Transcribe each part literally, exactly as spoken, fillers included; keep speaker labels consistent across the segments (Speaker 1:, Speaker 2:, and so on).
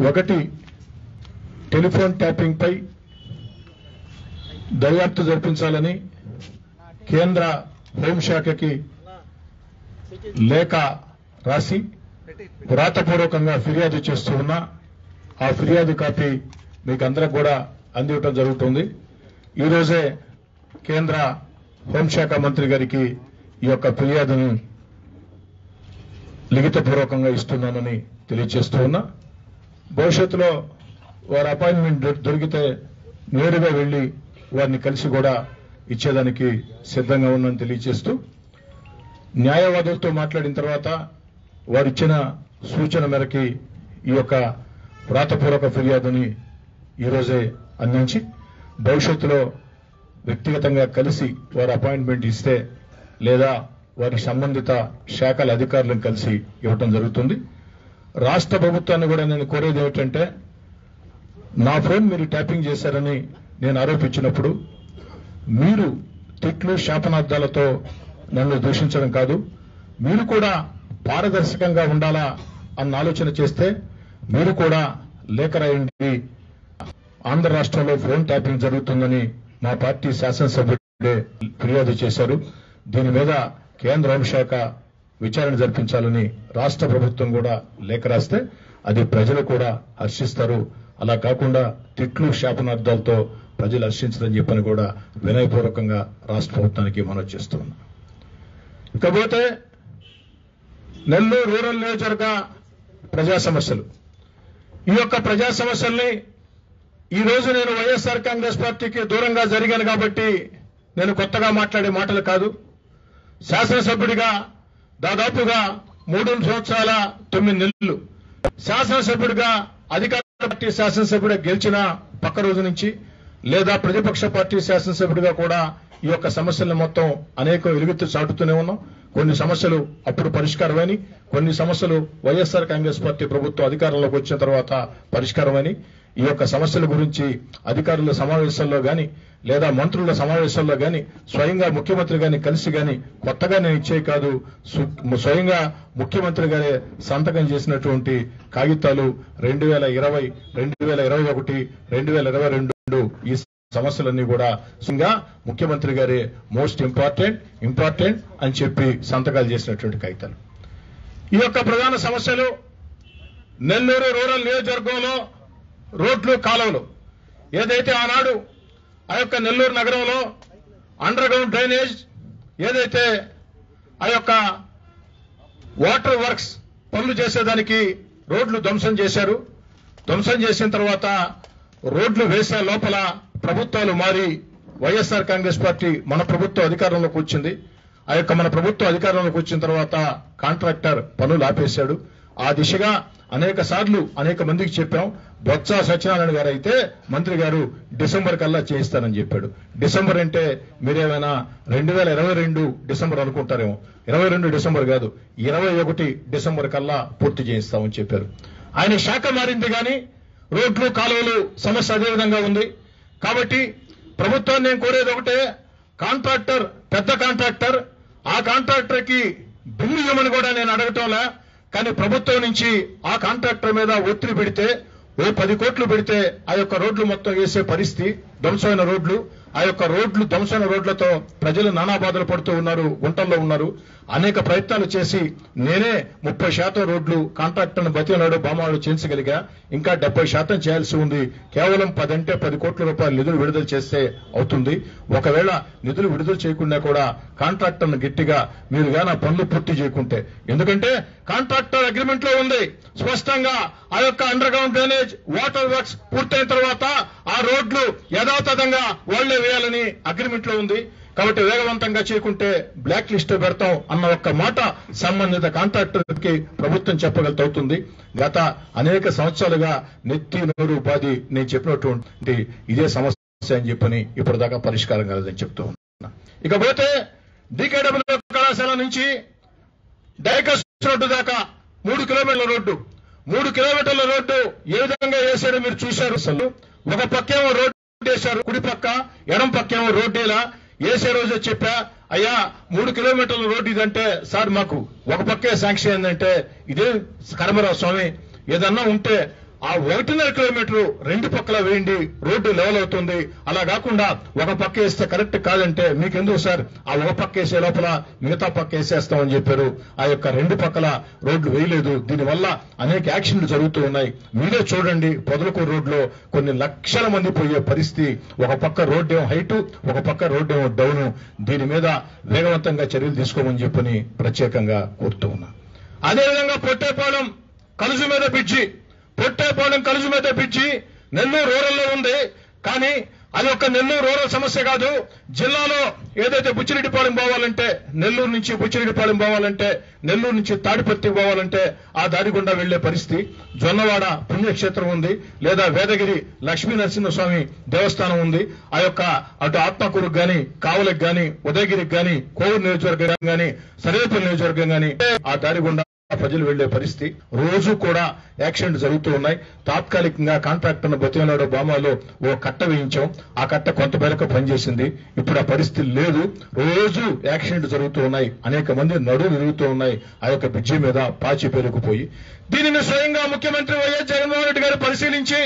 Speaker 1: ఒకటి telephone tapping పై దర్యాప్తు జరిపించాలని కేంద్ర హోంశాఖకి లేఖ రాసి వ్రాతపూర్వకంగా ఫిర్యాదు చేస్తూ ఉన్నా ఆ ఫిర్యాదు కాపీ మీకు అందరికి కూడా అందివ్వటం జరుగుతుంది. ఈ రోజే కేంద్ర హోంశాఖ మంత్రి గారికి ఈ యొక్క ఫిర్యాదును లిఖితపూర్వకంగా ఇస్తున్నానని తెలియజేస్తూ ఉన్నా. భవిష్యత్తులో వారి అపాయింట్మెంట్ దొరికితే నేరుగా వెళ్లి వారిని కలిసి కూడా ఇచ్చేదానికి సిద్ధంగా ఉందని తెలియజేస్తూ, న్యాయవాదులతో మాట్లాడిన తర్వాత వారిచ్చిన సూచన మేరకి ఈ యొక్క వ్రాతపూర్వక ఫిర్యాదుని ఈరోజే అందించి భవిష్యత్తులో వ్యక్తిగతంగా కలిసి వారి అపాయింట్మెంట్ ఇస్తే లేదా వారి సంబంధిత శాఖల అధికారులను కలిసి ఇవ్వటం జరుగుతుంది. రాష్ట్ర ప్రభుత్వాన్ని కూడా నేను కోరేది ఏమిటంటే, నా ఫోన్ మీరు ట్యాపింగ్ చేశారని నేను ఆరోపించినప్పుడు మీరు తిట్లు శాపనార్థాలతో నన్ను దూషించడం కాదు, మీరు కూడా పారదర్శకంగా ఉండాలా అన్న ఆలోచన చేస్తే మీరు కూడా లేఖ రాయండి. ఆంధ్ర రాష్ట్రంలో ఫోన్ ట్యాపింగ్ జరుగుతుందని మా పార్టీ శాసనసభ్యుడే ఫిర్యాదు చేశారు. దీని మీద కేంద్ర హోంశాఖ విచారణ జరిపించాలని రాష్ట్ర ప్రభుత్వం కూడా లేఖ రాస్తే అది ప్రజలు కూడా హర్షిస్తారు. అలా కాకుండా తిట్లు శాపనార్థాలతో ప్రజలు హర్షించదని చెప్పని కూడా వినయపూర్వకంగా రాష్ట్ర ప్రభుత్వానికి మనవి చేస్తున్నాం. ఇకపోతే నెల్లూరు రూరల్ నియోజకవర్గ ప్రజా సమస్యలు, ఈ యొక్క ప్రజా సమస్యల్ని ఈ రోజు నేను వైఎస్ఆర్ కాంగ్రెస్ పార్టీకి దూరంగా జరిగాను కాబట్టి నేను కొత్తగా మాట్లాడే మాటలు కాదు. శాసనసభ్యుడిగా దాదాపుగా మూడు సంవత్సరాల తొమ్మిది నెలలు శాసనసభ్యుడిగా అధికార పార్టీ శాసనసభ్యుడిగా గెలిచిన పక్క రోజు నుంచి లేదా ప్రతిపక్ష పార్టీ శాసనసభ్యుడిగా కూడా ఈ యొక్క సమస్యలను మొత్తం అనేక వెలుగెత్తు చాటుతూనే ఉన్నాం. కొన్ని సమస్యలు అప్పుడు పరిష్కారమని, కొన్ని సమస్యలు వైఎస్ఆర్ కాంగ్రెస్ పార్టీ ప్రభుత్వం అధికారంలోకి వచ్చిన తర్వాత పరిష్కారమని, ఈ యొక్క సమస్యల గురించి అధికారుల సమావేశాల్లో గాని లేదా మంత్రుల సమావేశాల్లో గాని స్వయంగా ముఖ్యమంత్రి గారిని కలిసి గాని కొత్తగా నేను ఇచ్చే కాదు, స్వయంగా ముఖ్యమంత్రి గారే సంతకం చేసినటువంటి కాగితాలు రెండు వేల ఇరవై రెండు వేల ఇరవై ఒకటి రెండు వేల ఇరవై రెండు ఈ సమస్యలన్నీ కూడా స్వయంగా ముఖ్యమంత్రి గారే మోస్ట్ ఇంపార్టెంట్ ఇంపార్టెంట్ అని చెప్పి సంతకాలు చేసినటువంటి కాగితాలు. ఈ యొక్క ప్రధాన సమస్యలు నెల్లూరు రూరల్ నియోజకవర్గంలో రోడ్లు కాలువలు, ఏదైతే ఆనాడు ఆ యొక్క నెల్లూరు నగరంలో అండర్ గ్రౌండ్ డ్రైనేజ్ ఏదైతే ఆ యొక్క వాటర్ వర్క్స్ పనులు చేసేదానికి రోడ్లు ధ్వంసం చేశారు. ధ్వంసం చేసిన తర్వాత రోడ్లు వేసే లోపల ప్రభుత్వాలు మారి వైఎస్ఆర్ కాంగ్రెస్ పార్టీ మన ప్రభుత్వం అధికారంలోకి వచ్చింది. ఆ యొక్క మన ప్రభుత్వం అధికారంలోకి వచ్చిన తర్వాత కాంట్రాక్టర్ పనులు ఆపేశాడు. ఆ దిశగా అనేక సార్లు అనేక మందికి చెప్పాం. బొత్స సత్యనారాయణ గారు అయితే మంత్రి గారు డిసెంబర్ కల్లా చేయిస్తానని చెప్పాడు. డిసెంబర్ అంటే మీరేమైనా రెండు వేల ఇరవై రెండు డిసెంబర్ అనుకుంటారేమో. ఇరవై రెండు డిసెంబర్ కాదు, ఇరవై ఒకటి డిసెంబర్ కల్లా పూర్తి చేయిస్తామని చెప్పారు. ఆయన శాఖ మారింది కానీ రోడ్లు కాలువలు సమస్య అదే విధంగా ఉంది. కాబట్టి ప్రభుత్వాన్ని నేను కోరేది ఒకటే, కాంట్రాక్టర్ పెద్ద కాంట్రాక్టర్, ఆ కాంట్రాక్టర్ కి బిల్లు ఇవ్వమని కూడా నేను అడగటంలా. కానీ ప్రభుత్వం నుంచి ఆ కాంట్రాక్టర్ మీద ఒత్తిడి పెడితే ఓ పది కోట్లు పెడితే ఆ యొక్క రోడ్లు మొత్తం వేసే పరిస్థితి, ధ్వంసమైన రోడ్లు, ఆ యొక్క రోడ్లు ధ్వంసమైన రోడ్లతో ప్రజలు నానా బాధలు పడుతూ ఉన్నారు, గుంటల్లో ఉన్నారు. అనేక ప్రయత్నాలు చేసి నేనే ముప్పై శాతం రోడ్లు కాంట్రాక్టర్ను బతినాడు బామాలు చేయించగలిగా. ఇంకా డెబ్బై శాతం చేయాల్సి ఉంది. కేవలం పది అంటే పది కోట్ల రూపాయలు నిధులు విడుదల చేస్తే అవుతుంది. ఒకవేళ నిధులు విడుదల చేయకుండా కూడా కాంట్రాక్టర్ను గట్టిగా మీరు గాన పనులు పూర్తి చేయకుంటే, ఎందుకంటే కాంట్రాక్టర్ అగ్రిమెంట్ లో ఉంది స్పష్టంగా ఆ యొక్క underground drainage water works పూర్తయిన తర్వాత ఆ రోడ్లు యథాతథంగా వాళ్లే వేయాలని అగ్రిమెంట్ లో ఉంది. కాబట్టి వేగవంతంగా చేయకుంటే బ్లాక్ లిస్ట్ పెడతాం అన్న ఒక్క మాట సంబంధిత కాంట్రాక్టర్ కి ప్రభుత్వం చెప్పగలుగుతుంది. గత అనేక సంవత్సరాలుగా నెత్తి నోరు ఉపాధి నేను చెప్పినటువంటి ఇదే సమస్య అని చెప్పని ఇప్పటిదాకా పరిష్కారం కాలేదని చెప్తూ ఉన్నా. ఇకపోతే డీకేడబ్ల్యూ కళాశాల నుంచి డైకస్ రోడ్డు దాకా మూడు కిలోమీటర్ల రోడ్డు మూడు కిలోమీటర్ల రోడ్డు ఏ విధంగా వేశారో మీరు చూశారు. అసలు ఒక పక్కేమో రోడ్డు వేశారు, కుడి పక్క ఎడం పక్కేమో రోడ్డేలా వేసే రోజు చెప్పా, అయ్యా మూడు కిలోమీటర్ల రోడ్డు ఇదంటే సార్ మాకు ఒక పక్కే శాంక్షన్ ఏంటంటే ఇదే కర్మరావు స్వామి, ఏదన్నా ఉంటే ఆ ఒకటిన్నర కిలోమీటర్ రెండు పక్కల వేయండి, రోడ్డు లెవెల్ అవుతుంది. అలా కాకుండా ఒక పక్క వేస్తే కరెక్ట్ కాదంటే మీకెందుకు సార్ ఆ ఒక పక్క వేసే లోపల మిగతా పక్క వేసేస్తామని చెప్పారు. ఆ యొక్క రెండు పక్కల రోడ్లు వేయలేదు. దీనివల్ల అనేక యాక్సిడెంట్లు జరుగుతూ ఉన్నాయి. మీరే చూడండి, పొదలకూరు రోడ్లో కొన్ని లక్షల మంది పోయే పరిస్థితి. ఒక పక్క రోడ్డు ఏమో హైటు, ఒక పక్క రోడ్డు ఏమో డౌను. దీని మీద వేగవంతంగా చర్యలు తీసుకోమని చెప్పని ప్రత్యేకంగా కోరుతూ ఉన్నా. అదేవిధంగా పొట్టేపాలెం కలుజు మీద బ్రిడ్జి, పొట్టేపాలెం కలుజు మీద బ్రిడ్జి నెల్లూరు రూరల్లో ఉంది. కానీ అది ఒక నెల్లూరు రూరల్ సమస్య కాదు. జిల్లాలో ఏదైతే బుచ్చిరెడ్డిపాలెం పోవాలంటే, నెల్లూరు నుంచి బుచ్చిరెడ్డిపాలెం పోవాలంటే, నెల్లూరు నుంచి తాడిపత్రికి పోవాలంటే ఆ దారి గుండా వెళ్లే పరిస్థితి. జొన్నవాడ పుణ్యక్షేత్రం ఉంది, లేదా వేదగిరి లక్ష్మీ నరసింహస్వామి దేవస్థానం ఉంది. ఆ యొక్క అటు ఆత్మకూరుకు గాని, కావలకు గాని, ఉదయగిరికి గాని, కోవూరు నియోజకవర్గం గాని, సరేపల్లి నియోజకవర్గం గాని ఆ దారి గుండా ప్రజలు వెళ్లే పరిస్థితి. రోజు కూడా యాక్సిడెంట్ జరుగుతూ ఉన్నాయి. తాత్కాలికంగా కాంట్రాక్టర్ బతిమలాడో బామాలో ఓ కట్ట వేయించాం. ఆ కట్ట కొంత మేరకు పనిచేసింది. ఇప్పుడు ఆ పరిస్థితి లేదు. రోజు యాక్సిడెంట్ జరుగుతూ ఉన్నాయి. అనేక మంది నడువు విరుగుతూ ఉన్నాయి ఆ యొక్క బ్రిడ్జి మీద పాచి పేరుకుపోయి. దీనిని స్వయంగా ముఖ్యమంత్రి వైఎస్ జగన్మోహన్ రెడ్డి గారు పరిశీలించి,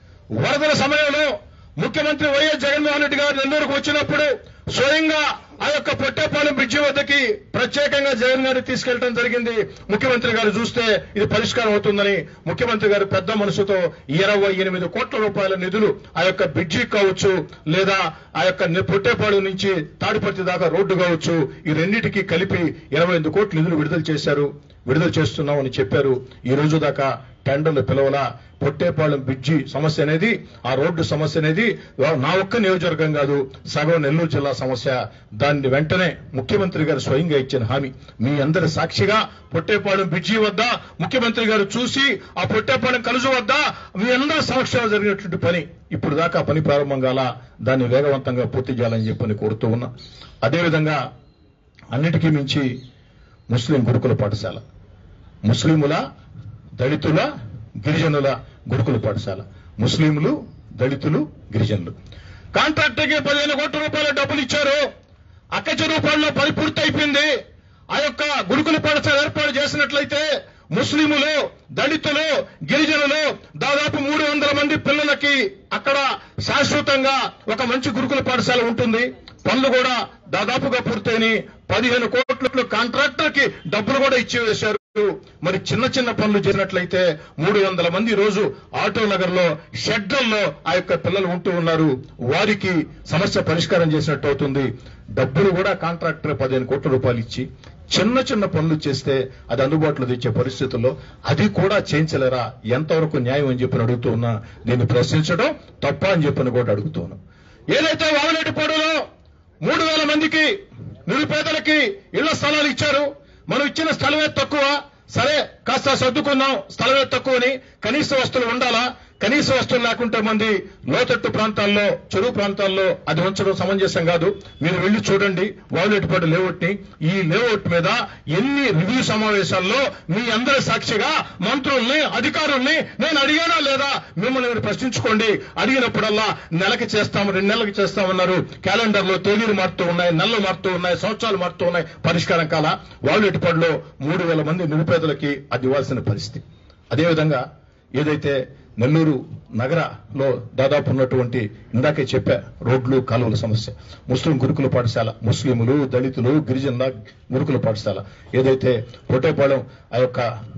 Speaker 1: వరదల సమయంలో ముఖ్యమంత్రి వైఎస్ జగన్మోహన్ రెడ్డి గారు నెల్లూరుకు వచ్చినప్పుడు స్వయంగా ఆ యొక్క పొట్టేపాలెం బ్రిడ్జి వద్దకి ప్రత్యేకంగా జగన్ గారిని తీసుకెళ్లడం జరిగింది. ముఖ్యమంత్రి గారు చూస్తే ఇది పరిష్కారం అవుతుందని ముఖ్యమంత్రి గారు పెద్ద మనసుతో ఇరవై ఎనిమిది కోట్ల రూపాయల నిధులు ఆ యొక్క బ్రిడ్జి కావచ్చు, లేదా ఆ యొక్క పొట్టేపాలెం నుంచి తాడిపత్రి దాకా రోడ్డు కావచ్చు, ఈ రెండింటికి కలిపి ఇరవై ఎనిమిది కోట్ల నిధులు విడుదల చేశారు. విడుదల చేస్తున్నామని చెప్పారు. ఈ రోజు దాకా టెండర్లు పిలవల. పొట్టేపాలెం బ్రిడ్జి సమస్య అనేది, ఆ రోడ్డు సమస్య అనేది నా ఒక్క నియోజకవర్గం కాదు, సగం నెల్లూరు జిల్లా సమస్య. దాన్ని వెంటనే ముఖ్యమంత్రి గారు స్వయంగా ఇచ్చిన హామీ. మీ అందరి సాక్షిగా పొట్టేపాలెం బ్రిడ్జి వద్ద ముఖ్యమంత్రి గారు చూసి, ఆ పొట్టేపాలెం కలుజు వద్ద మీ అందరి సమక్షంలో జరిగినటువంటి పని ఇప్పుడు దాకా పని ప్రారంభం కాల. దాన్ని వేగవంతంగా పూర్తి చేయాలని చెప్పని కోరుతూ ఉన్నా. అదేవిధంగా అన్నిటికీ మించి ముస్లిం గురుకుల పాఠశాల, ముస్లిముల, దళితుల, గిరిజనుల గురుకుల పాఠశాల. ముస్లింలు, దళితులు, గిరిజనులు. కాంట్రాక్టర్కి పదిహేను కోట్ల రూపాయల డబ్బులు ఇచ్చారు. అక్క చెరువుపాడులో పని పూర్తి అయిపోయింది. ఆ యొక్క గురుకుల పాఠశాల ఏర్పాటు చేసినట్లయితే ముస్లింలు, దళితులు, గిరిజనులు దాదాపు మూడు వందల మంది పిల్లలకి అక్కడ శాశ్వతంగా ఒక మంచి గురుకుల పాఠశాల ఉంటుంది. పనులు కూడా దాదాపుగా పూర్తయినాయి. పదిహేను కోట్ల కాంట్రాక్టర్ కి డబ్బులు కూడా ఇచ్చి వేశారు. మరి చిన్న చిన్న పనులు చేసినట్లయితే మూడు వందల మంది రోజు ఆటో నగర్ లో షెడ్లలో ఆ యొక్క పిల్లలు ఉంటూ ఉన్నారు. వారికి సమస్య పరిష్కారం చేసినట్టు అవుతుంది. డబ్బులు కూడా కాంట్రాక్టర్ పదిహేను కోట్ల రూపాయలు ఇచ్చి చిన్న చిన్న పనులు చేస్తే అది అందుబాటులో తెచ్చే పరిస్థితుల్లో అది కూడా చేయించలేరా? ఎంతవరకు న్యాయం అని చెప్పని అడుగుతూ ఉన్నా. దీన్ని ప్రశ్నించడం తప్ప అని చెప్పని కూడా అడుగుతున్నాను. ఏదైతే వావలేటిపాడులో మూడు వేల మందికి నిరుపేదలకి ఇళ్ల స్థలాలు ఇచ్చారు. మనం ఇచ్చిన స్థలమే తక్కువ, సరే కాస్త సర్దుకున్నాం, స్థలమే తక్కువని. కనీస వస్తువులు ఉండాలా? కనీస వస్తువులు లేకుంటే మంది లోతట్టు ప్రాంతాల్లో, చెరువు ప్రాంతాల్లో అది ఉంచడం సమంజసం కాదు. మీరు వెళ్లి చూడండి వావులేటిపాడు లేఅవుట్ ని. ఈ లేఅవుట్ మీద ఎన్ని రివ్యూ సమావేశాల్లో మీ అందరి సాక్షిగా మంత్రుల్ని, అధికారుల్ని నేను అడిగానా లేదా మిమ్మల్ని మీరు ప్రశ్నించుకోండి. అడిగినప్పుడల్లా నెలకి చేస్తాం, రెండు నెలలకి చేస్తామన్నారు. క్యాలెండర్ లో తేదీలు మారుతూ ఉన్నాయి, నెలలు మారుతూ ఉన్నాయి, సంవత్సరాలు మారుతూ ఉన్నాయి. పరిష్కారం కాల. వావులేటిపాడులో మూడు వేల మంది నిరుపేదలకి అది ఇవ్వాల్సిన పరిస్థితి. అదేవిధంగా ఏదైతే నెల్లూరు నగరలో దాదాపు ఉన్నటువంటి ఇందాకే చెప్పా రోడ్లు, కాలువల సమస్య. ముస్లిం గురుకుల పాఠశాల, ముస్లింలు, దళితులు, గిరిజనుల గురుకుల పాఠశాల. ఏదైతే పొట్టేపాలెం ఆ యొక్క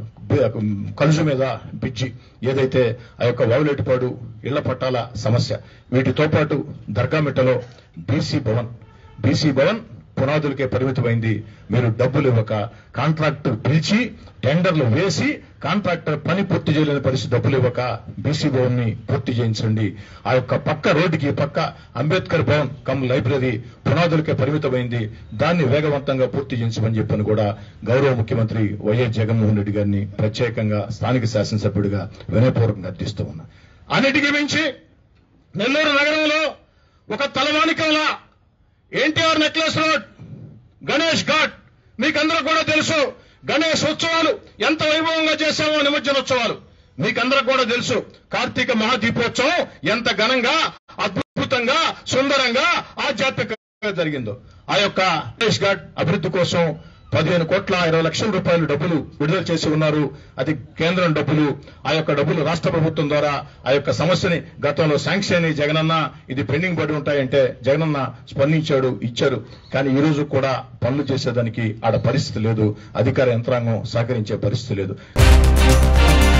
Speaker 1: కలుజు మీద బ్రిడ్జి, ఏదైతే ఆ యొక్క వావులేటిపాడు ఇళ్ల పట్టాల సమస్య. వీటితో పాటు దర్గామిట్టలో బీసీ భవన్, బీసీ భవన్ పునాదులకే పరిమితమైంది. మీరు డబ్బులు ఇవ్వక కాంట్రాక్టర్ పిలిచి టెండర్లు వేసి కాంట్రాక్టర్ పని పూర్తి చేయలేని పరిస్థితి. డబ్బులు ఇవ్వక బీసీ భవన్ ని పూర్తి చేయించండి. ఆ యొక్క పక్క రోడ్డుకి పక్క అంబేద్కర్ భవన్ కమ్ లైబ్రరీ పునాదులకే పరిమితమైంది. దాన్ని వేగవంతంగా పూర్తి చేయించమని చెప్పని కూడా గౌరవ ముఖ్యమంత్రి వైఎస్ జగన్మోహన్ రెడ్డి గారిని ప్రత్యేకంగా స్థానిక శాసనసభ్యుడిగా వినయపూర్వకంగా అర్థిస్తూ ఉన్నా. అన్నిటికీ మించి నెల్లూరు నగరంలో ఒక తలమానికంలా ఎన్టీఆర్ నెక్లెస్ రోడ్, గణేష్ ఘాట్, మీకందరూ కూడా తెలుసు. గణేష్ ఉత్సవాలు ఎంత వైభవంగా చేశామో, నిమజ్జనోత్సవాలు మీకందరూ కూడా తెలుసు. కార్తీక మహాదీపోత్సవం ఎంత ఘనంగా, అద్భుతంగా, సుందరంగా, ఆధ్యాత్మికంగా జరిగిందో. ఆ యొక్క గణేష్ ఘాట్ అభివృద్ధి కోసం పదిహేను కోట్ల ఇరవై లక్షల రూపాయలు డబ్బులు విడుదల చేసి ఉన్నారు. అది కేంద్రం డబ్బులు. ఆ యొక్క డబ్బులు రాష్ట్ర ప్రభుత్వం ద్వారా ఆ యొక్క సమస్యని గతంలో శాంక్షన్ అయ్యి జగనన్న ఇది పెండింగ్ పడి ఉంటాయంటే జగనన్న స్పందించాడు, ఇచ్చారు. కానీ ఈ రోజు కూడా పనులు చేసేదానికి ఆడ పరిస్థితి లేదు. అధికార యంత్రాంగం సహకరించే పరిస్థితి లేదు.